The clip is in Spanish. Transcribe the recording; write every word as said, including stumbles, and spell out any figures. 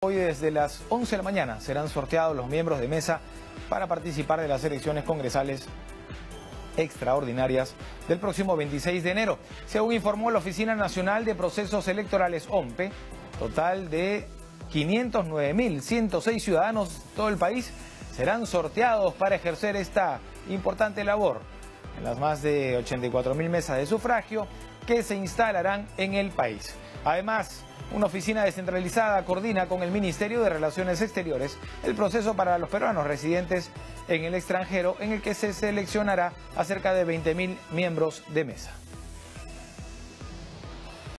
Hoy desde las once de la mañana serán sorteados los miembros de mesa para participar de las elecciones congresales extraordinarias del próximo veintiséis de enero. Según informó la Oficina Nacional de Procesos Electorales, O M P E, total de quinientos nueve mil ciento seis ciudadanos de todo el país serán sorteados para ejercer esta importante labor en las más de ochenta y cuatro mil mesas de sufragio que se instalarán en el país. Además, una oficina descentralizada coordina con el Ministerio de Relaciones Exteriores el proceso para los peruanos residentes en el extranjero, en el que se seleccionará a cerca de veinte mil miembros de mesa.